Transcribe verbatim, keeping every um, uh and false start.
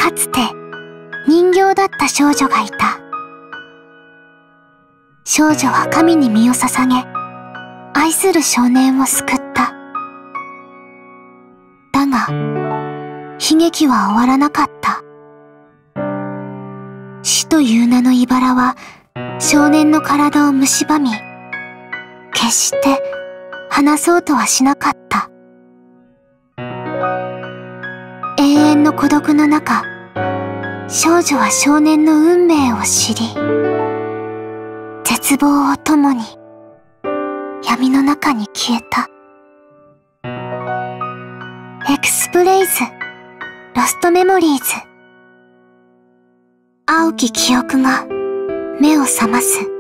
かつて人形だった少女がいた。少女は神に身を捧げ、愛する少年を救った。だが、悲劇は終わらなかった。死という名の茨は少年の体を蝕み、決して離そうとはしなかった。永遠の孤独の中、少女は少年の運命を知り、絶望を共に闇の中に消えた。エクスプレイズ、ロストメモリーズ。青き記憶が目を覚ます。